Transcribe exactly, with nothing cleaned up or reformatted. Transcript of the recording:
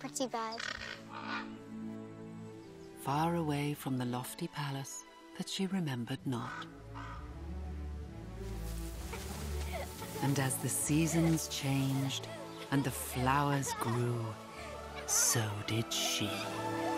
pretty bird. Far away from the lofty palace that she remembered not. And as the seasons changed and the flowers grew, so did she.